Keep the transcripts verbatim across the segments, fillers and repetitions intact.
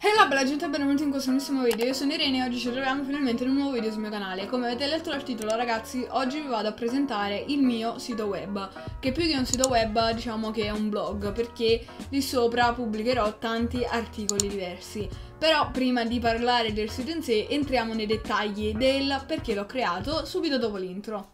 Hello bella gente, benvenuti in questo nuovissimo video. Io sono Irene e oggi ci troviamo finalmente in un nuovo video sul mio canale. Come avete letto dal titolo, ragazzi, oggi vi vado a presentare il mio sito web, che più che un sito web diciamo che è un blog, perché lì sopra pubblicherò tanti articoli diversi. Però prima di parlare del sito in sé entriamo nei dettagli del perché l'ho creato subito dopo l'intro.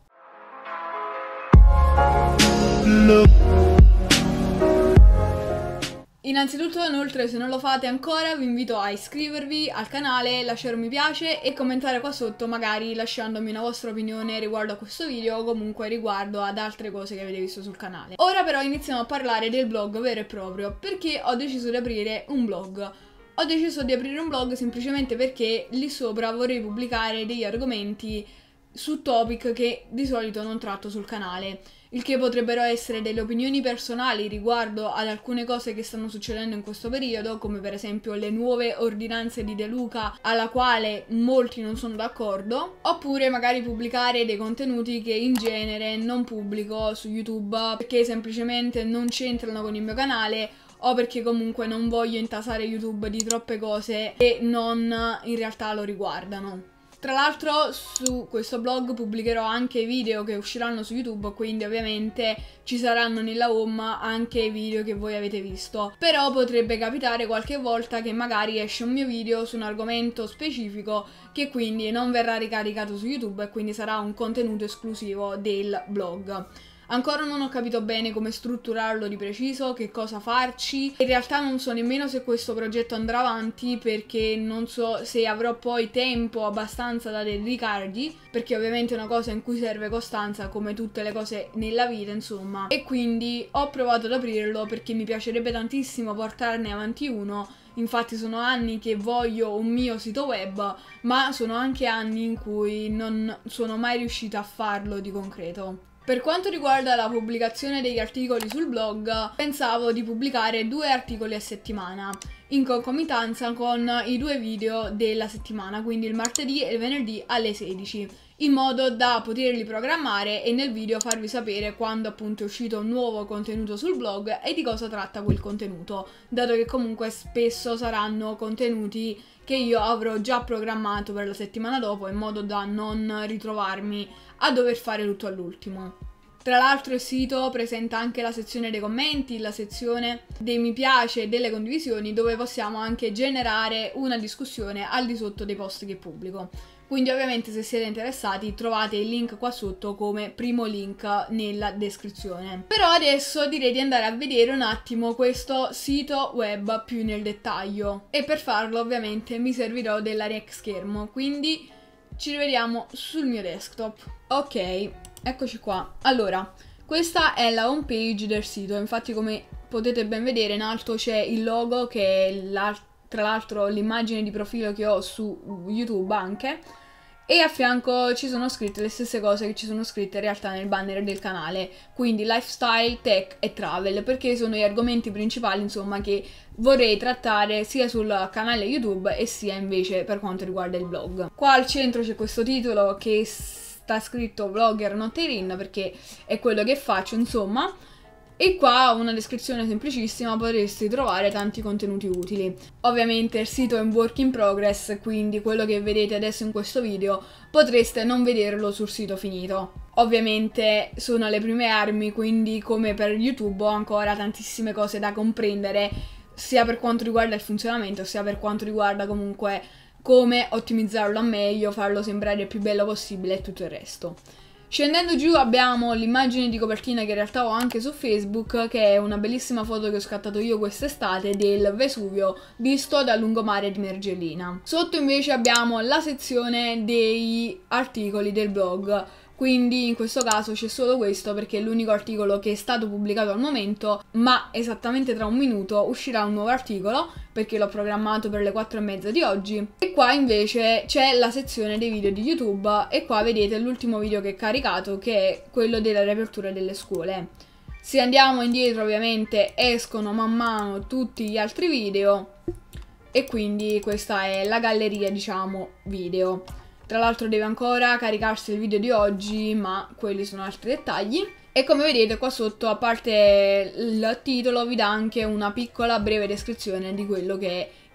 Innanzitutto, inoltre, se non lo fate ancora, vi invito a iscrivervi al canale, lasciare un mi piace e commentare qua sotto, magari lasciandomi una vostra opinione riguardo a questo video o comunque riguardo ad altre cose che avete visto sul canale. Ora però iniziamo a parlare del blog vero e proprio, perché ho deciso di aprire un blog. Ho deciso di aprire un blog semplicemente perché lì sopra vorrei pubblicare degli argomenti su topic che di solito non tratto sul canale, il che potrebbero essere delle opinioni personali riguardo ad alcune cose che stanno succedendo in questo periodo, come per esempio le nuove ordinanze di De Luca alla quale molti non sono d'accordo, oppure magari pubblicare dei contenuti che in genere non pubblico su YouTube perché semplicemente non c'entrano con il mio canale o perché comunque non voglio intasare YouTube di troppe cose che non in realtà lo riguardano. Tra l'altro su questo blog pubblicherò anche i video che usciranno su YouTube, quindi ovviamente ci saranno nella home anche i video che voi avete visto. Però potrebbe capitare qualche volta che magari esce un mio video su un argomento specifico che quindi non verrà ricaricato su YouTube e quindi sarà un contenuto esclusivo del blog. Ancora non ho capito bene come strutturarlo di preciso, che cosa farci. In realtà non so nemmeno se questo progetto andrà avanti, perché non so se avrò poi tempo abbastanza da dedicargli, perché ovviamente è una cosa in cui serve costanza come tutte le cose nella vita, insomma. E quindi ho provato ad aprirlo perché mi piacerebbe tantissimo portarne avanti uno. Infatti sono anni che voglio un mio sito web, ma sono anche anni in cui non sono mai riuscita a farlo di concreto. Per quanto riguarda la pubblicazione degli articoli sul blog, pensavo di pubblicare due articoli a settimana, in concomitanza con i due video della settimana, quindi il martedì e il venerdì alle sedici, in modo da poterli programmare e nel video farvi sapere quando appunto è uscito un nuovo contenuto sul blog e di cosa tratta quel contenuto, dato che comunque spesso saranno contenuti che io avrò già programmato per la settimana dopo, in modo da non ritrovarmi a dover fare tutto all'ultimo. Tra l'altro il sito presenta anche la sezione dei commenti, la sezione dei mi piace e delle condivisioni, dove possiamo anche generare una discussione al di sotto dei post che pubblico. Quindi ovviamente se siete interessati trovate il link qua sotto come primo link nella descrizione. Però adesso direi di andare a vedere un attimo questo sito web più nel dettaglio. E per farlo ovviamente mi servirò della rec schermo, quindi ci rivediamo sul mio desktop. Ok, eccoci qua. Allora, questa è la home page del sito, infatti come potete ben vedere in alto c'è il logo che è l'altro. Tra l'altro l'immagine di profilo che ho su YouTube anche, e a fianco ci sono scritte le stesse cose che ci sono scritte in realtà nel banner del canale, quindi lifestyle, tech e travel, perché sono gli argomenti principali insomma che vorrei trattare sia sul canale YouTube e sia invece per quanto riguarda il blog. Qua al centro c'è questo titolo che sta scritto Vlogger not Irene, perché è quello che faccio insomma. E qua una descrizione semplicissima, potresti trovare tanti contenuti utili. Ovviamente il sito è un work in progress, quindi quello che vedete adesso in questo video potreste non vederlo sul sito finito. Ovviamente sono alle prime armi, quindi come per YouTube ho ancora tantissime cose da comprendere, sia per quanto riguarda il funzionamento, sia per quanto riguarda comunque come ottimizzarlo a meglio, farlo sembrare il più bello possibile e tutto il resto. Scendendo giù abbiamo l'immagine di copertina che in realtà ho anche su Facebook, che è una bellissima foto che ho scattato io quest'estate del Vesuvio visto dal lungomare di Mergellina. Sotto invece abbiamo la sezione dei articoli del blog, quindi in questo caso c'è solo questo perché è l'unico articolo che è stato pubblicato al momento, ma esattamente tra un minuto uscirà un nuovo articolo perché l'ho programmato per le quattro e mezza di oggi. E qua invece c'è la sezione dei video di YouTube e qua vedete l'ultimo video che ho caricato, che è quello della riapertura delle scuole. Se andiamo indietro ovviamente escono man mano tutti gli altri video e quindi questa è la galleria diciamo video. Tra l'altro deve ancora caricarsi il video di oggi, ma quelli sono altri dettagli. E come vedete qua sotto, a parte il titolo, vi dà anche una piccola breve descrizione di quello che è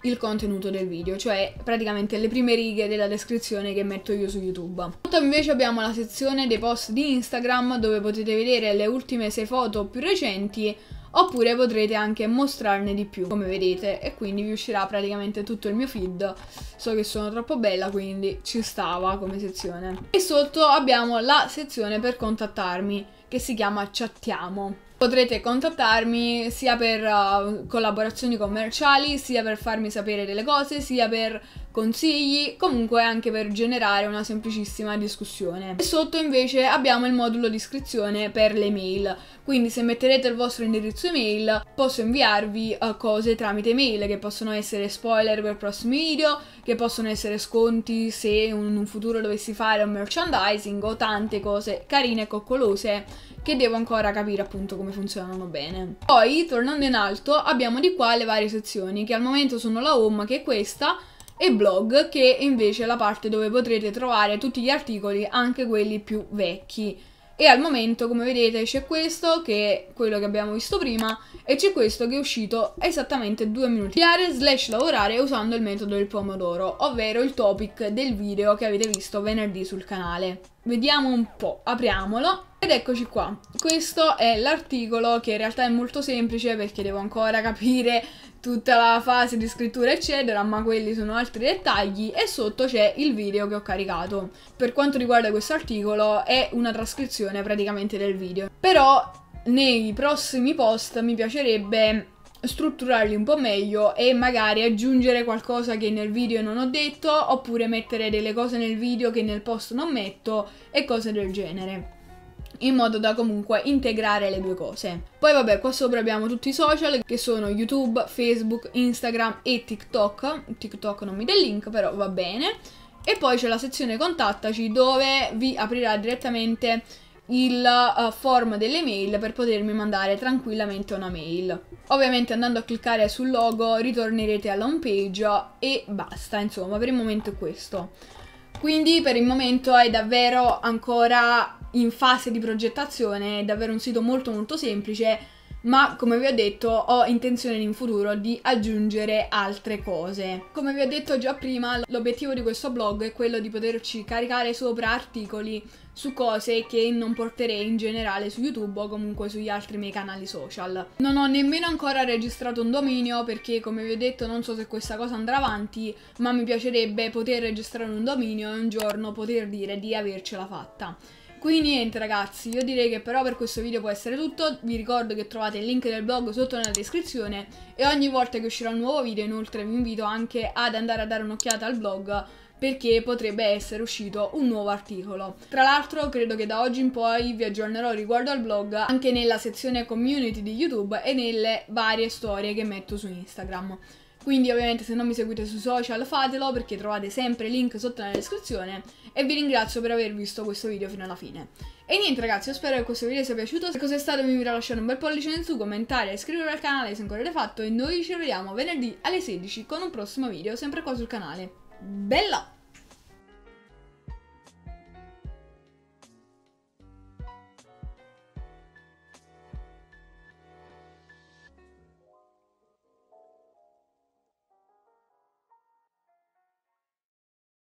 il contenuto del video, cioè praticamente le prime righe della descrizione che metto io su YouTube. Poi invece abbiamo la sezione dei post di Instagram, dove potete vedere le ultime sei foto più recenti, oppure potrete anche mostrarne di più, come vedete, e quindi vi uscirà praticamente tutto il mio feed. So che sono troppo bella, quindi ci stava come sezione. E sotto abbiamo la sezione per contattarmi, che si chiama Chattiamo. Potrete contattarmi sia per uh, collaborazioni commerciali, sia per farmi sapere delle cose, sia per consigli, comunque anche per generare una semplicissima discussione. E sotto invece abbiamo il modulo di iscrizione per le mail, quindi se metterete il vostro indirizzo email posso inviarvi uh, cose tramite mail, che possono essere spoiler per prossimi video, che possono essere sconti se in un futuro dovessi fare un merchandising, o tante cose carine e coccolose che devo ancora capire appunto come funzionano bene. Poi, tornando in alto, abbiamo di qua le varie sezioni, che al momento sono la home, che è questa, e blog, che è invece la parte dove potrete trovare tutti gli articoli, anche quelli più vecchi. E al momento, come vedete, c'è questo, che è quello che abbiamo visto prima, e c'è questo che è uscito esattamente due minuti. Studiare slash lavorare usando il metodo del pomodoro, ovvero il topic del video che avete visto venerdì sul canale. Vediamo un po', apriamolo. Ed eccoci qua, questo è l'articolo, che in realtà è molto semplice perché devo ancora capire tutta la fase di scrittura eccetera, ma quelli sono altri dettagli, e sotto c'è il video che ho caricato. Per quanto riguarda questo articolo è una trascrizione praticamente del video, però nei prossimi post mi piacerebbe strutturarli un po' meglio e magari aggiungere qualcosa che nel video non ho detto, oppure mettere delle cose nel video che nel post non metto e cose del genere, in modo da comunque integrare le due cose. Poi vabbè, qua sopra abbiamo tutti i social, che sono YouTube, Facebook, Instagram e TikTok. TikTok non mi dà il link, però va bene. E poi c'è la sezione contattaci, dove vi aprirà direttamente il uh, form delle mail per potermi mandare tranquillamente una mail. Ovviamente andando a cliccare sul logo ritornerete alla home page e basta, insomma, per il momento è questo. Quindi per il momento è davvero ancora in fase di progettazione, è davvero un sito molto molto semplice, ma come vi ho detto ho intenzione in futuro di aggiungere altre cose. Come vi ho detto già prima, l'obiettivo di questo blog è quello di poterci caricare sopra articoli su cose che non porterei in generale su YouTube o comunque sugli altri miei canali social. Non ho nemmeno ancora registrato un dominio perché, come vi ho detto, non so se questa cosa andrà avanti, ma mi piacerebbe poter registrare un dominio e un giorno poter dire di avercela fatta. Quindi niente ragazzi, io direi che però per questo video può essere tutto. Vi ricordo che trovate il link del blog sotto nella descrizione, e ogni volta che uscirà un nuovo video inoltre vi invito anche ad andare a dare un'occhiata al blog, perché potrebbe essere uscito un nuovo articolo. Tra l'altro credo che da oggi in poi vi aggiornerò riguardo al blog anche nella sezione community di YouTube e nelle varie storie che metto su Instagram. Quindi ovviamente se non mi seguite sui social fatelo, perché trovate sempre il link sotto nella descrizione, e vi ringrazio per aver visto questo video fino alla fine. E niente ragazzi, io spero che questo video sia piaciuto. Se così è stato vi invito a lasciare un bel pollice in su, commentare e iscrivervi al canale se ancora l'avete fatto, e noi ci vediamo venerdì alle sedici con un prossimo video sempre qua sul canale. Bella!